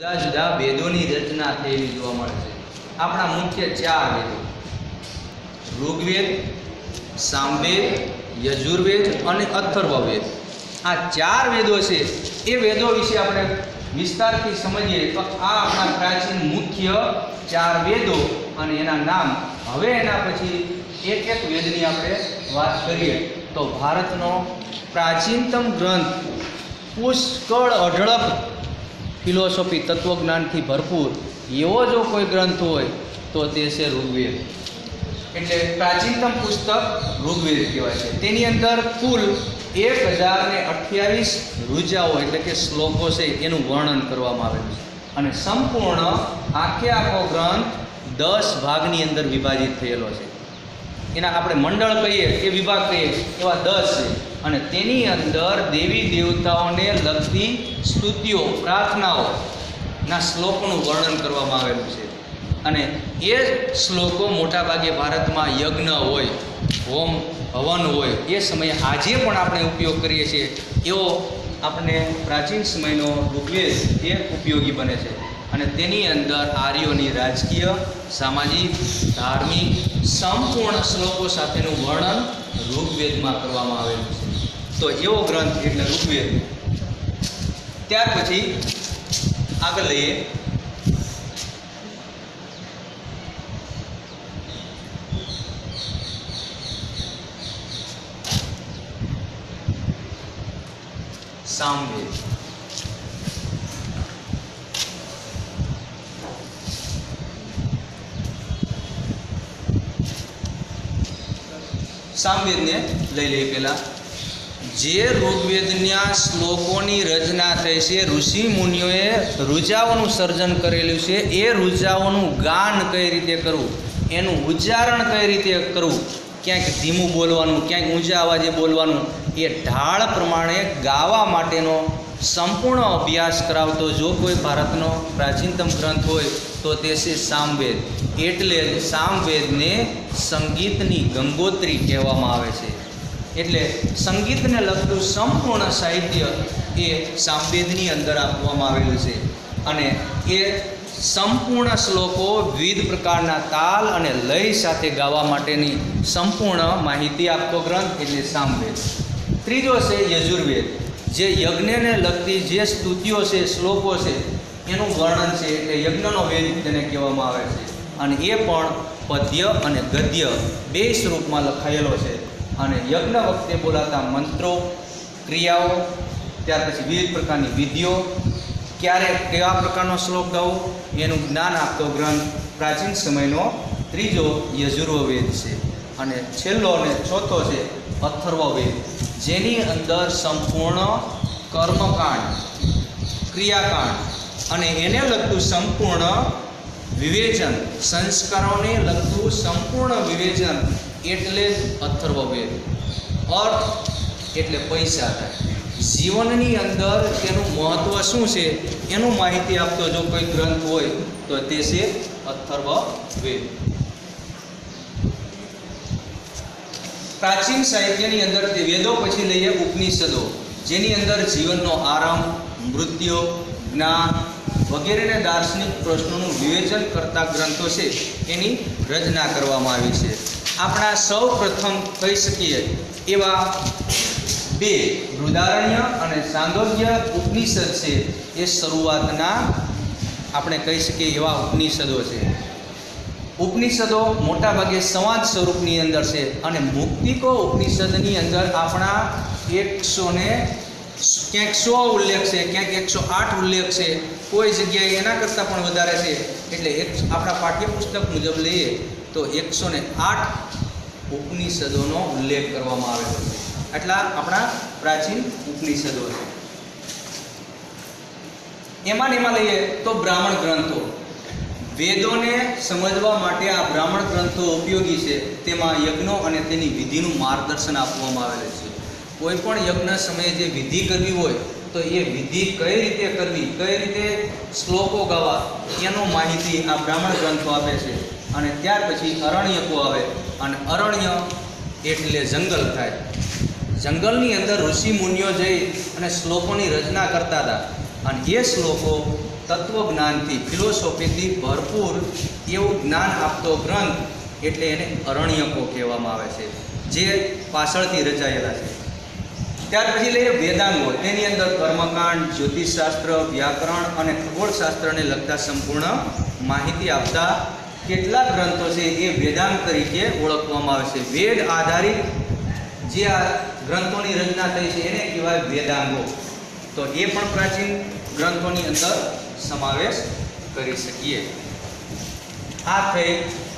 જુદા જુદા વેદોની રચના થયેલી જોવા મળે છે. આપણા મુખ્ય 4 વેદો: ઋગ્વેદ, સામવેદ, યજુર્વેદ અને અથર્વવેદ. આ 4 વેદો છે. એ વેદો વિશે આપણે વિસ્તારથી સમજીએ તો આ આપણા પ્રાચીન મુખ્ય 4 વેદો અને એના નામ. હવે એના પછી એક એક વેદની આપણે વાત કરીએ તો ભારતનો પ્રાચીનતમ ગ્રંથ, પુષ્કળ અઢળક ફિલોસોફી તત્વજ્ઞાનથી ભરપૂર એવો જો કોઈ ગ્રંથ હોય તો તે છે ઋગ્વેદ. એટલે પ્રાચીનતમ પુસ્તક ઋગ્વેદ કહેવાય છે. તેની અંદર કુલ 1028 ઋચાઓ એટલે કે શ્લોકો છે એનું વર્ણન કરવામાં આવેલું છે. અને સંપૂર્ણ આખો ગ્રંથ 10 ભાગની અંદર વિભાજિત થયેલો છે. એના આપણે મંડળ કહીએ કે વિભાગ કહીએ એવા 10 છે. અને તેની અંદર દેવી દેવતાઓને લગતી સ્તુતિઓ, પ્રાર્થનાઓના શ્લોકોનું વર્ણન કરવામાં આવેલું છે. અને એ શ્લોકો મોટાભાગે ભારતમાં યજ્ઞ હોય, હોમ હવન હોય એ સમયે આજે પણ આપણે ઉપયોગ કરીએ છીએ એવો આપણે પ્રાચીન સમયનો ઋગ્વેદ એ ઉપયોગી બને છે. અને તેની અંદર આર્યોની રાજકીય, સામાજિક, ધાર્મિક સંપૂર્ણ શ્લોકો સાથેનું વર્ણન ઋગ્વેદમાં કરવામાં આવેલું છે. તો એવો ગ્રંથ એટલે ઋગ્વેદ. ત્યાર પછી આગળ લઈએ સામવેદ. સામવેદને લઈ લઈએ. પહેલા જે ઋગ્વેદના શ્લોકોની રચના થઈ છે, ઋષિ મુનિઓએ ઋચાઓનું સર્જન કરેલું છે. એ ઋચાઓનું ગાન કઈ રીતે કરવું, એનું ઉચ્ચારણ કઈ રીતે કરવું, ક્યાંક ધીમું બોલવાનું, ક્યાંક ઊંચા અવાજે બોલવાનું, એ ઢાળ પ્રમાણે ગાવા માટેનો સંપૂર્ણ અભ્યાસ કરાવતો જો કોઈ ભારતનો પ્રાચીનતમ ગ્રંથ હોય તો તે છે સામવેદ. એટલે સામવેદને સંગીતની ગંગોત્રી કહેવામાં આવે છે. એટલે સંગીતને લગતું સંપૂર્ણ સાહિત્ય એ સામવેદની અંદર આપવામાં આવેલું છે. અને એ સંપૂર્ણ શ્લોકો વિવિધ પ્રકારના તાલ અને લય સાથે ગાવા માટેની સંપૂર્ણ માહિતી આપતો ગ્રંથ એટલે સામવેદ. ત્રીજો છે યજુર્વેદ, જે યજ્ઞને લગતી જે સ્તુતિઓ છે, શ્લોકો છે એનું વર્ણન છે. એટલે યજ્ઞનો વેદ તેને કહેવામાં આવે છે. અને એ પણ પદ્ય અને ગદ્ય 2 સ્વરૂપમાં લખાયેલો છે. અને યજ્ઞ વખતે બોલાતા મંત્રો, ક્રિયાઓ, ત્યાર પછી વિવિધ પ્રકારની વિધિઓ, ક્યારે કેવા પ્રકારનો શ્લોક ગાવો એનું જ્ઞાન આપતો ગ્રંથ પ્રાચીન સમયનો ત્રીજો યજુર્વેદ છે. અને છેલ્લો અને ચોથો છે અથર્વવેદ, જેની અંદર સંપૂર્ણ કર્મકાંડ, ક્રિયાકાંડ અને એને લગતું સંપૂર્ણ વિવેચન, સંસ્કારોને લગતું સંપૂર્ણ વિવેચન એટલે જ અથર્વવેદ. અર્થ એટલે પૈસા થાય. જીવનની અંદર તેનું મહત્ત્વ શું છે એનું માહિતી આપતો જો કોઈ ગ્રંથ હોય તો તે છે અથર્વવેદ. પ્રાચીન સાહિત્યની અંદર તે વેદો પછી લઈએ ઉપનિષદો, જેની અંદર જીવનનો આરંભ, મૃત્યુ, જ્ઞાન વગેરેને દાર્શનિક પ્રશ્નોનું વિવેચન કરતા ગ્રંથો છે એની રચના કરવામાં આવી છે. આપણા સૌ પ્રથમ કહી શકીએ એવા 2 બૃહદારણ્ય અને છાંદોગ્ય ઉપનિષદ છે. એ શરૂઆતના આપણે કહી શકીએ એવા ઉપનિષદો છે. ઉપનિષદો મોટાભાગે સંવાદ સ્વરૂપની અંદર છે. અને મુક્તિકો ઉપનિષદની અંદર આપણા 100 ને ક્યાંક 100 ઉલ્લેખ છે, ક્યાંક 108 ઉલ્લેખ છે, કોઈ જગ્યાએ એના કરતાં પણ વધારે છે. એટલે આપણા પાઠ્યપુસ્તક મુજબ લઈએ તો 108 ઉપનિષદોનો ઉલ્લેખ કરવામાં આવેલો છે. એટલા આપણા પ્રાચીન ઉપનિષદો છે. એમાં લઈએ તો બ્રાહ્મણ ગ્રંથો. વેદોને સમજવા માટે આ બ્રાહ્મણ ગ્રંથો ઉપયોગી છે. તેમાં યજ્ઞો અને તેની વિધિનું માર્ગદર્શન આપવામાં આવેલું છે. કોઈ પણ યજ્ઞ સમયે જે વિધિ કરવી હોય તો એ વિધિ કઈ રીતે કરવી, કઈ રીતે શ્લોકો ગાવા એનો માહિતી આ બ્રાહ્મણ ગ્રંથો આપે છે. અને ત્યાર પછી અરણ્યકો આવે. અને અરણ્ય એટલે જંગલ થાય. જંગલની અંદર ઋષિ મુનિઓ જઈ અને શ્લોકોની રચના કરતા હતા. અને એ શ્લોકો તત્વજ્ઞાનથી ફિલોસોફીથી ભરપૂર એવું જ્ઞાન આપતો ગ્રંથ એટલે એને અરણ્યકો કહેવામાં આવે છે, જે પાછળથી રચાયેલા છે. ત્યાર પછી લઈએ વેદાંગો. તેની અંદર કર્મકાંડ, જ્યોતિષશાસ્ત્ર, વ્યાકરણ અને ખગોળશાસ્ત્રને લગતા સંપૂર્ણ માહિતી આપતા કેટલાક ગ્રંથો છે એ વેદાંગ તરીકે ઓળખવામાં આવે છે. વેદ આધારિત જે આ ગ્રંથોની રચના થઈ છે એને કહેવાય વેદાંગો. તો એ પણ પ્રાચીન ગ્રંથોની અંદર સમાવેશ કરી શકીએ. આ થઈ